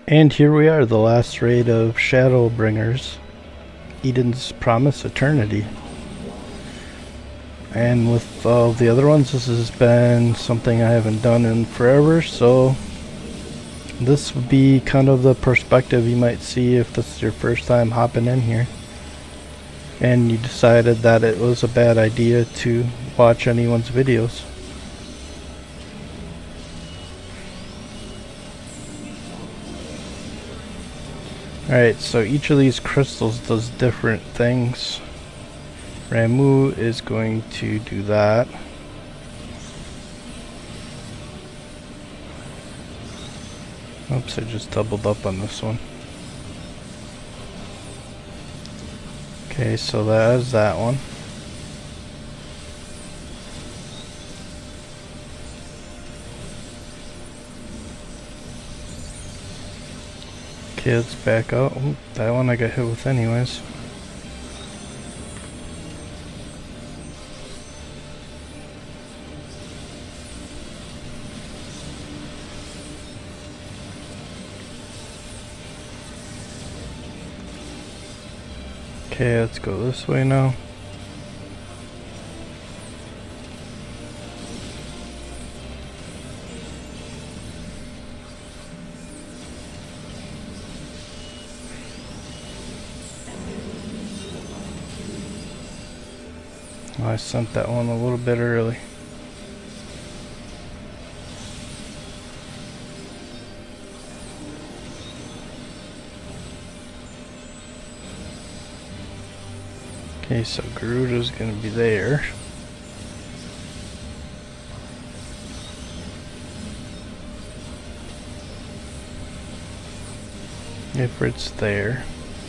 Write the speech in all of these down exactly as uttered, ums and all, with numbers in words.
And here we are, the last raid of Shadowbringers, Eden's Promise Eternity. And with all the other ones, this has been something I haven't done in forever, so this would be kind of the perspective you might see if this is your first time hopping in here and you decided that it was a bad idea to watch anyone's videos. Alright, so each of these crystals does different things. Ramu is going to do that. Oops, I just doubled up on this one. Okay, so that is that one. Okay, let's back out. Ooh, that one I got hit with anyways. Okay, let's go this way now. Oh, I sent that one a little bit early. Okay, so Garuda's gonna be there. If it's there.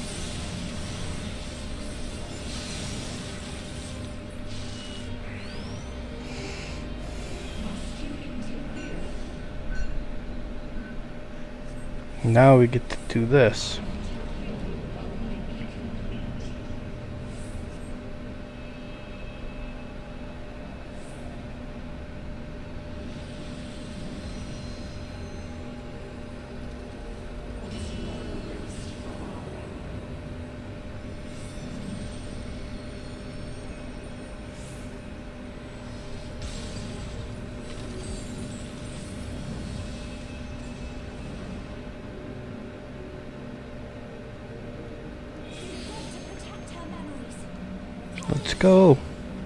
Now we get to do this. Let's go.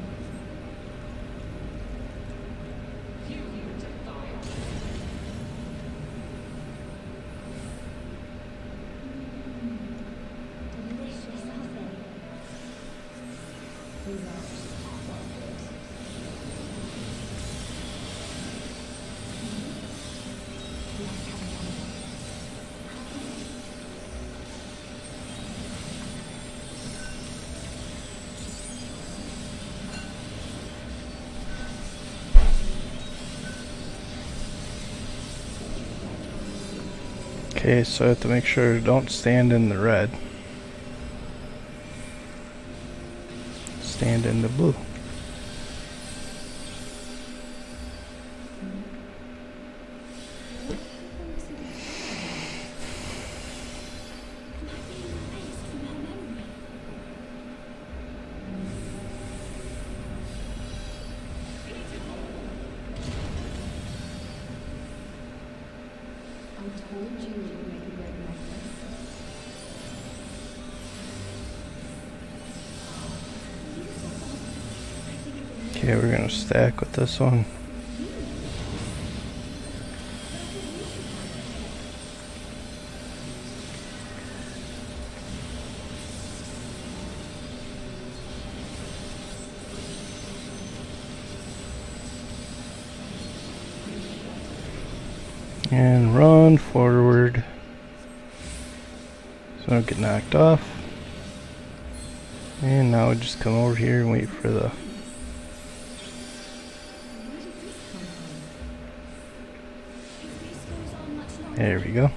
Okay, so I have to make sure don't stand in the red. Stand in the blue. Okay, we're gonna stack with this one. And run forward so I don't get knocked off. And now we just come over here and wait for the there we go.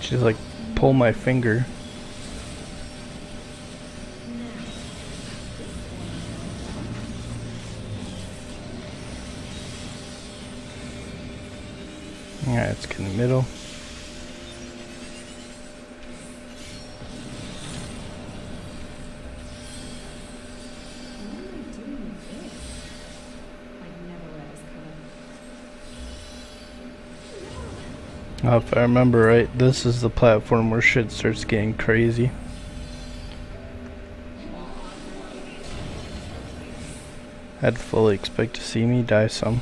She's like, pull my finger. Alright, let's get in the middle. Oh, if I remember right, this is the platform where shit starts getting crazy. I'd fully expect to see me die some.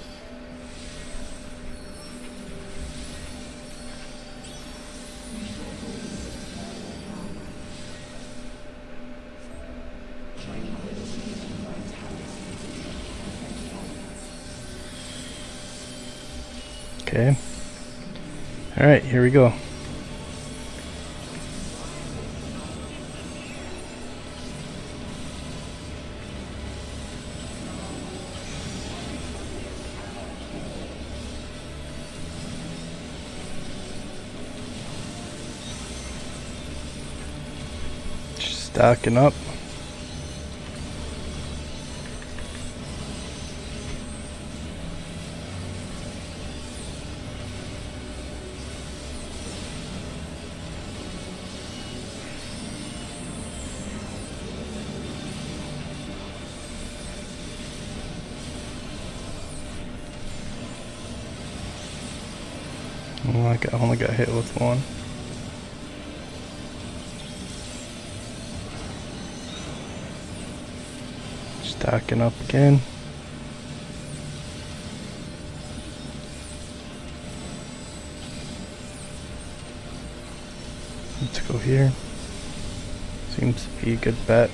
Okay. Alright, here we go. Stacking up. Oh, I got, only got hit with one. Stacking up again. Let's go here. Seems to be a good bet.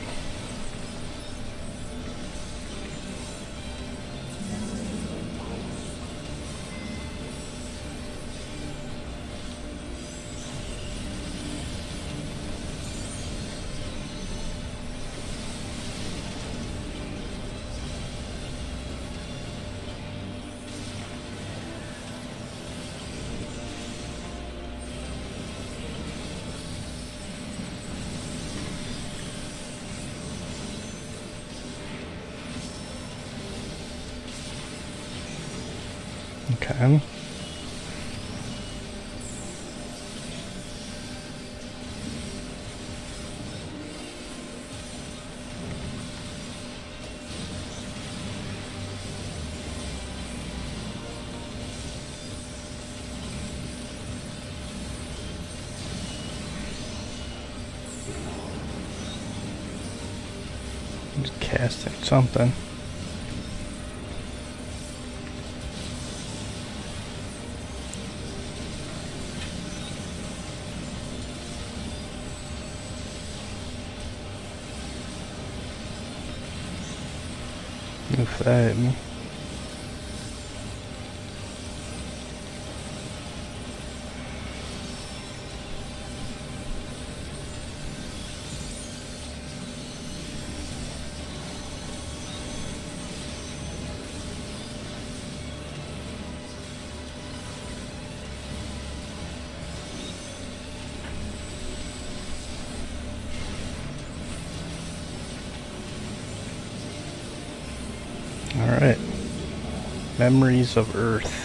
Okay. Just casting something. If that hit me. Alright. Memories of Earth.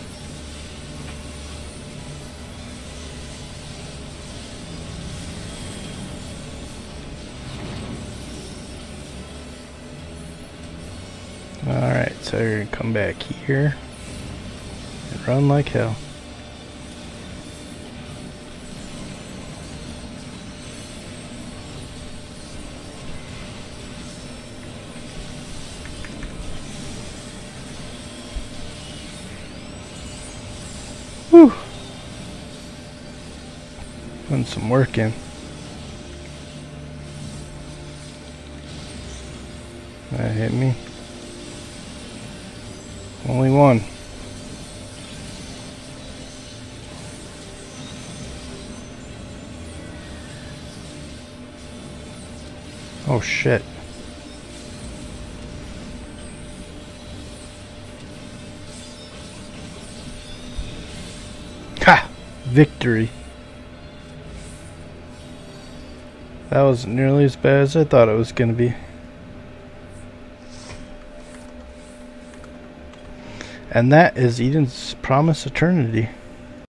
Alright, so you're gonna come back here and run like hell. Whew. Putting some work in. That hit me. Only one. Oh shit. Ha! Victory. That wasn't nearly as bad as I thought it was going to be. And that is Eden's Promise Eternity.